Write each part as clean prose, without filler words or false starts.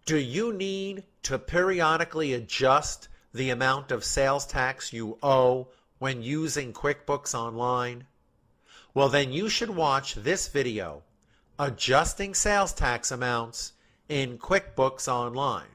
Do you need to periodically adjust the amount of sales tax you owe when using QuickBooks Online? Well, then you should watch this video, Adjusting Sales Tax Amounts in QuickBooks Online.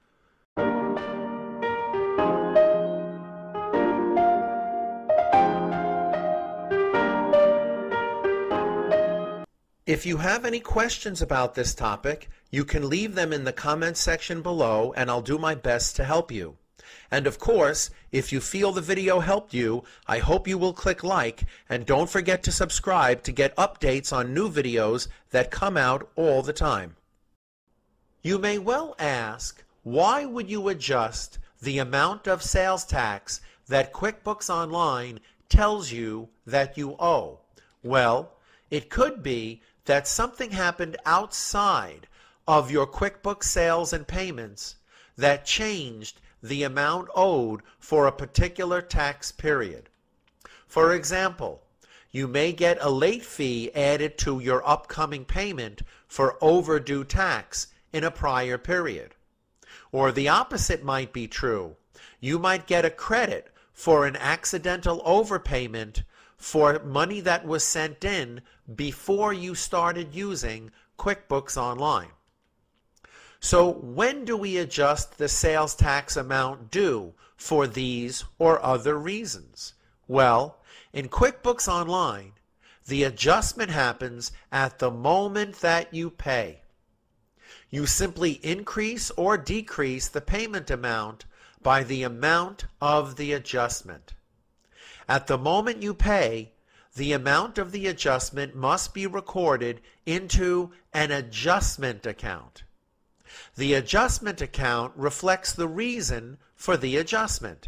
If you have any questions about this topic, you can leave them in the comments section below and I'll do my best to help you. And of course, if you feel the video helped you, I hope you will click like and don't forget to subscribe to get updates on new videos that come out all the time. You may well ask, why would you adjust the amount of sales tax that QuickBooks Online tells you that you owe? Well, it could be that something happened outside of your QuickBooks sales and payments that changed the amount owed for a particular tax period. For example, you may get a late fee added to your upcoming payment for overdue tax in a prior period. Or the opposite might be true. You might get a credit for an accidental overpayment for money that was sent in before you started using QuickBooks Online. So when do we adjust the sales tax amount due for these or other reasons? Well, in QuickBooks Online, the adjustment happens at the moment that you pay. You simply increase or decrease the payment amount by the amount of the adjustment. At the moment you pay, the amount of the adjustment must be recorded into an adjustment account. The adjustment account reflects the reason for the adjustment.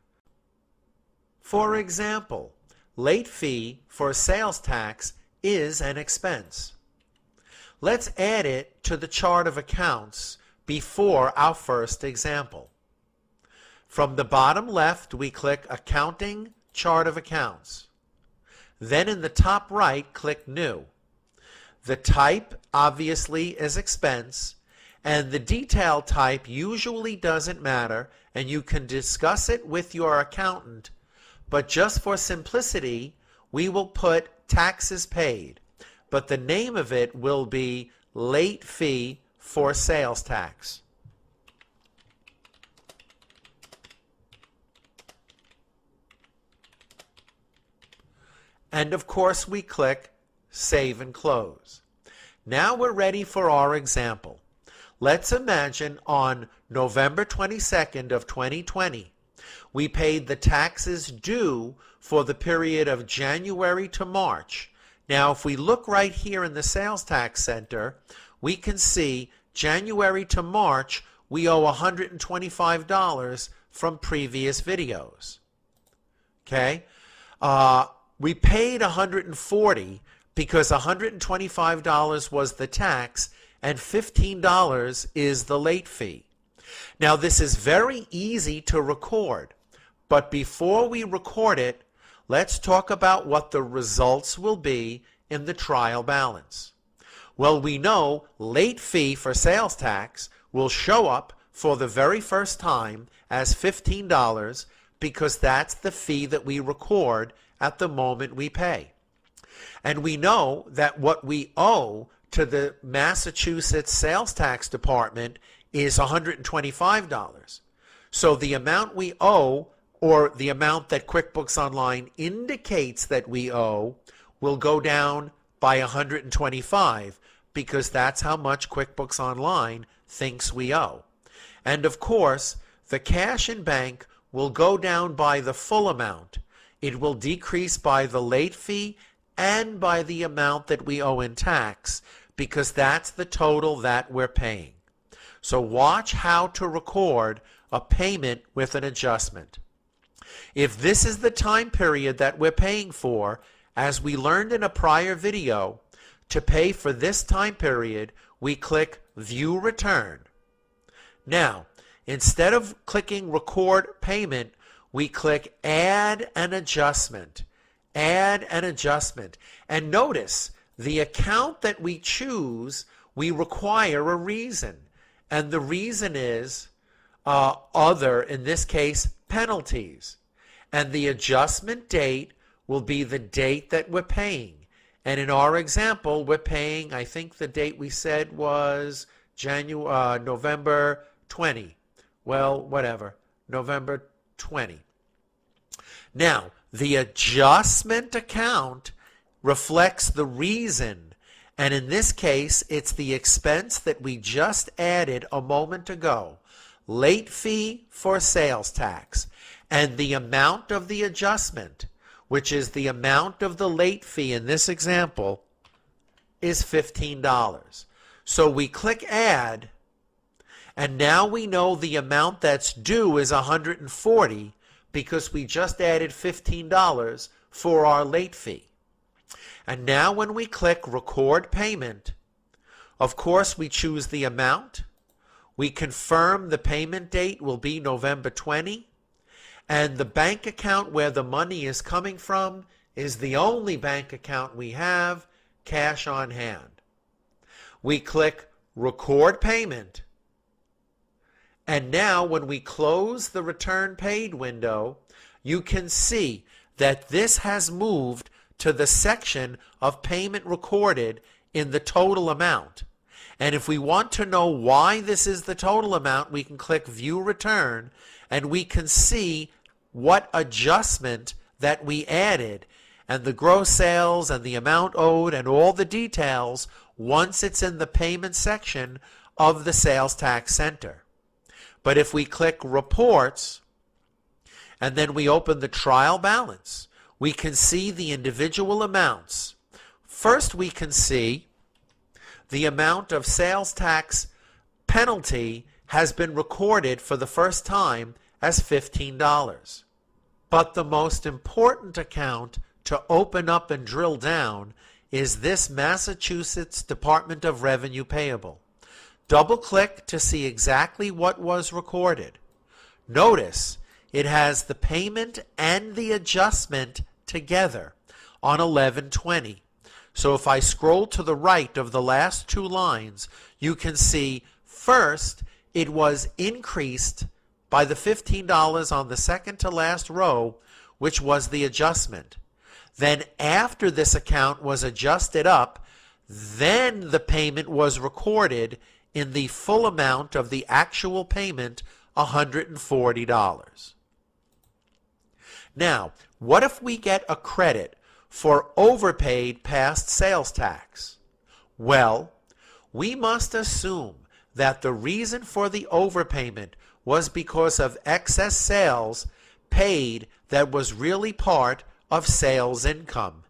For example, late fee for sales tax is an expense. Let's add it to the chart of accounts before our first example. From the bottom left, we click Accounting, Chart of Accounts. Then in the top right, click New. The type obviously is expense, and the detail type usually doesn't matter, and you can discuss it with your accountant, but just for simplicity, we will put taxes paid, but the name of it will be late fee for sales tax. And of course we click Save and Close. Now we're ready for our example. Let's imagine on November 22nd of 2020, we paid the taxes due for the period of January to March. Now if we look right here in the Sales Tax Center, we can see January to March we owe $125 from previous videos. Okay? We paid $140 because $125 was the tax and $15 is the late fee. Now this is very easy to record, but before we record it, let's talk about what the results will be in the trial balance. Well, we know late fee for sales tax will show up for the very first time as $15 because that's the fee that we record at the moment we pay. And we know that what we owe to the Massachusetts Sales Tax Department is $125. So the amount we owe, or the amount that QuickBooks Online indicates that we owe, will go down by $125 because that's how much QuickBooks Online thinks we owe. And of course, the cash in bank will go down by the full amount. It will decrease by the late fee and by the amount that we owe in tax because that's the total that we're paying. So watch how to record a payment with an adjustment. If this is the time period that we're paying for, as we learned in a prior video, to pay for this time period, we click View Return. Now, instead of clicking Record Payment, we click Add an Adjustment. Add an adjustment. And notice the account that we choose, we require a reason. And the reason is other, in this case, penalties. And the adjustment date will be the date that we're paying. And in our example, we're paying, I think the date we said was November 20. Well, whatever, November 20. Now, the adjustment account reflects the reason, and in this case, it's the expense that we just added a moment ago, late fee for sales tax, and the amount of the adjustment, which is the amount of the late fee in this example, is $15. So we click Add, and now we know the amount that's due is $140 because we just added $15 for our late fee. And now when we click Record Payment, of course we choose the amount. We confirm the payment date will be November 20, and the bank account where the money is coming from is the only bank account we have, cash on hand. We click Record Payment, and now when we close the Return Paid window, you can see that this has moved to the section of payment recorded in the total amount. And if we want to know why this is the total amount, we can click View Return, and we can see what adjustment that we added, and the gross sales and the amount owed and all the details once it's in the payment section of the Sales Tax Center. But if we click Reports and then we open the trial balance, we can see the individual amounts. First, we can see the amount of sales tax penalty has been recorded for the first time as $15. But the most important account to open up and drill down is this Massachusetts Department of Revenue payable. Double-click to see exactly what was recorded. Notice it has the payment and the adjustment together on 11/20. So if I scroll to the right of the last two lines, you can see first it was increased by the $15 on the second to last row, which was the adjustment. Then after this account was adjusted up, then the payment was recorded in the full amount of the actual payment, $140. Now, what if we get a credit for overpaid past sales tax? Well, we must assume that the reason for the overpayment was because of excess sales paid that was really part of sales income.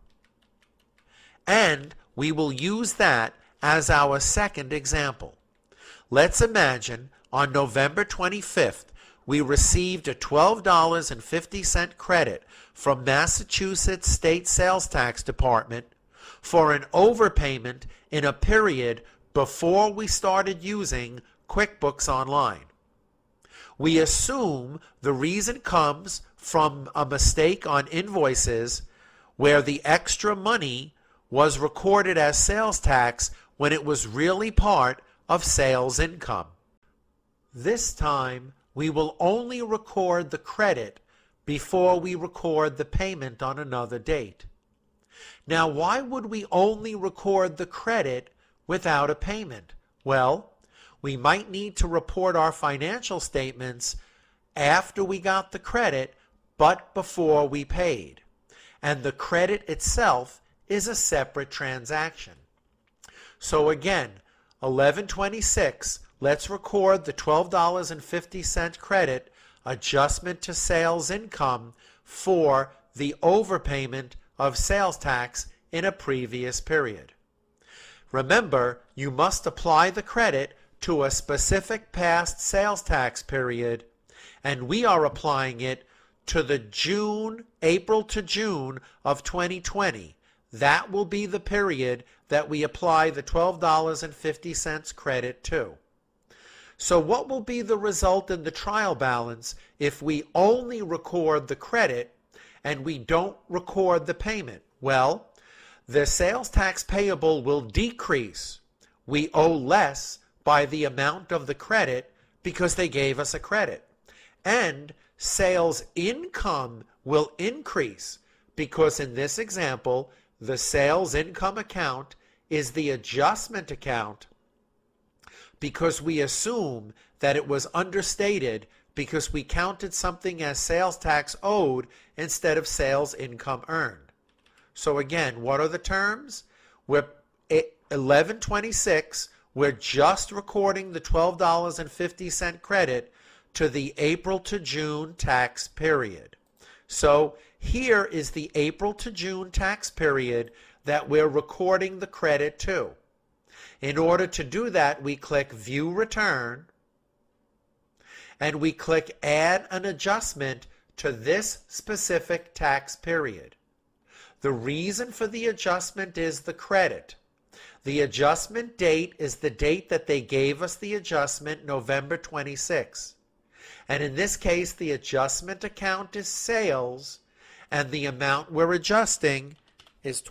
And we will use that as our second example. Let's imagine on November 25th, we received a $12.50 credit from Massachusetts State Sales Tax Department for an overpayment in a period before we started using QuickBooks Online. We assume the reason comes from a mistake on invoices where the extra money was recorded as sales tax when it was really part of sales income. This time, we will only record the credit before we record the payment on another date. Now, why would we only record the credit without a payment? Well, we might need to report our financial statements after we got the credit, but before we paid. And the credit itself is a separate transaction. So again, 11/26, let's record the $12.50 credit adjustment to sales income for the overpayment of sales tax in a previous period. Remember, you must apply the credit to a specific past sales tax period, and we are applying it to the April to June of 2020. That will be the period that we apply the $12.50 credit to. So what will be the result in the trial balance if we only record the credit and we don't record the payment? Well, the sales tax payable will decrease. We owe less by the amount of the credit because they gave us a credit. And sales income will increase because in this example, the sales income account is the adjustment account because we assume that it was understated because we counted something as sales tax owed instead of sales income earned. So again, what are the terms? We're 1126, we're just recording the $12.50 credit to the April to June tax period. So here is the April to June tax period that we're recording the credit to. In order to do that, we click View Return, and we click Add an Adjustment to this specific tax period. The reason for the adjustment is the credit. The adjustment date is the date that they gave us the adjustment, November 26. And in this case, the adjustment account is sales, and the amount we're adjusting is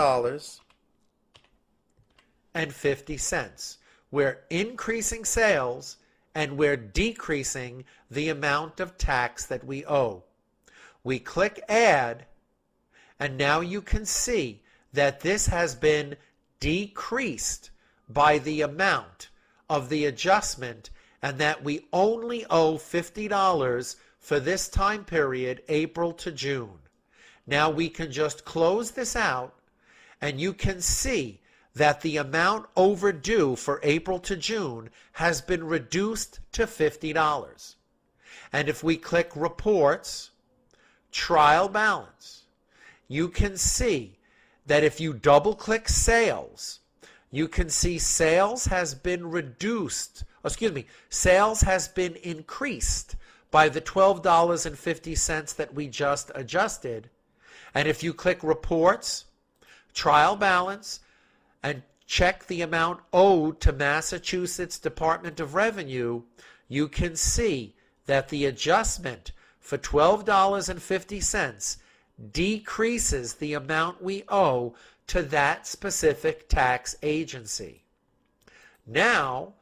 $12.50. We're increasing sales, and we're decreasing the amount of tax that we owe. We click Add, and now you can see that this has been decreased by the amount of the adjustment and that we only owe $50 for this time period, April to June. Now we can just close this out and you can see that the amount overdue for April to June has been reduced to $50. And if we click Reports, Trial Balance, you can see that if you double click Sales, you can see sales has been sales has been increased by the $12.50 that we just adjusted. And if you click Reports, Trial Balance, and check the amount owed to Massachusetts Department of Revenue, you can see that the adjustment for $12.50 decreases the amount we owe to that specific tax agency. Now,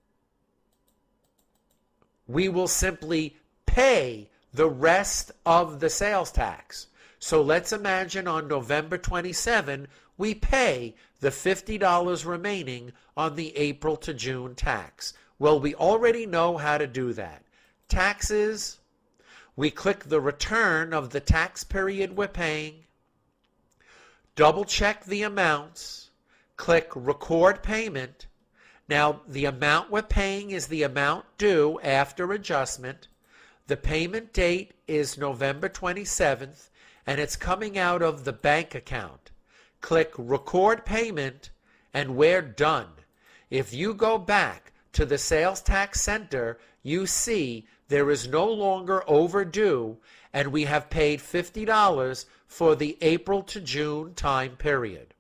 we will simply pay the rest of the sales tax. So let's imagine on November 27, we pay the $50 remaining on the April to June tax. Well, we already know how to do that. Taxes, we click the return of the tax period we're paying, double check the amounts, click Record Payment. Now, the amount we're paying is the amount due after adjustment. The payment date is November 27th, and it's coming out of the bank account. Click Record Payment, and we're done. If you go back to the Sales Tax Center, you see there is no longer overdue, and we have paid $50 for the April to June time period.